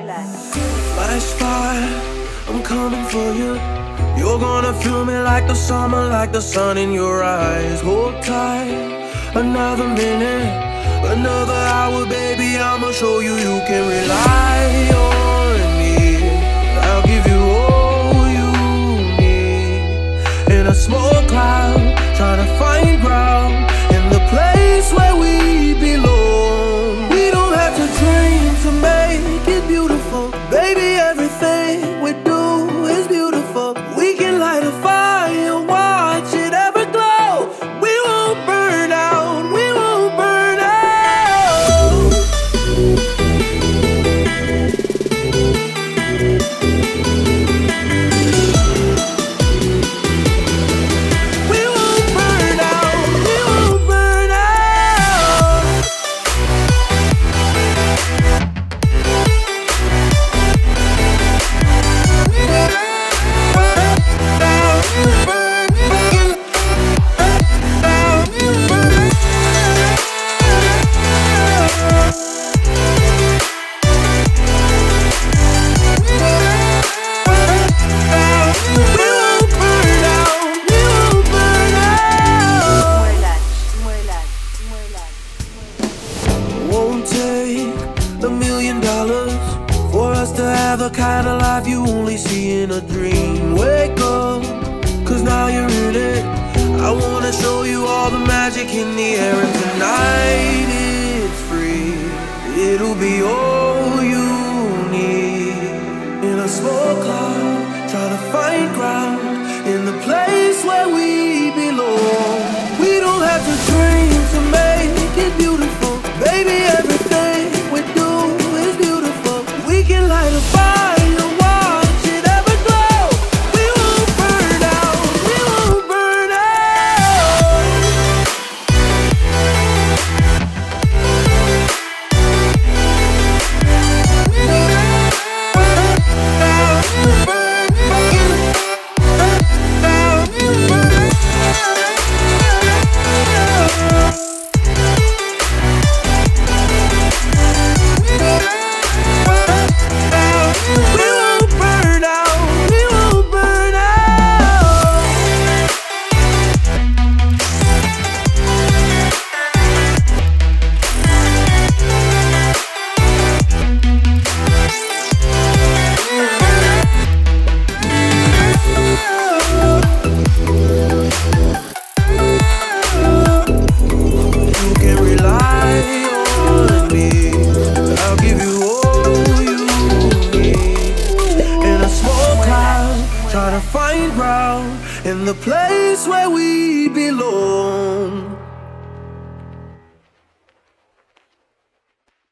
Flashfire, I'm coming for you. You're gonna feel me like the summer, like the sun in your eyes. Hold tight, another minute, another hour, baby. I'ma show you you can rely on me. I'll give you all you need. In a small cloud, trying to find ground in the place where we belong. We don't have to dream to make it beautiful, baby. Everything we do is beautiful. We can light a fire, watch it ever glow. We won't burn out, we won't burn out. We won't burn out, we won't burn out. Won't take $1,000,000 for us to have the kind of life you only see in a dream. Wake up, cause now you're in it. I wanna show you all the magic in the air, and tonight it's free. It'll be all you need. In a small cloud, trying to find ground in the place where we belong. We don't have to dream to make it beautiful, baby. Everything we do is beautiful. We can light a fire, watch it ever glow. We won't burn out, we won't burn out. Trying to find ground in the place where we belong.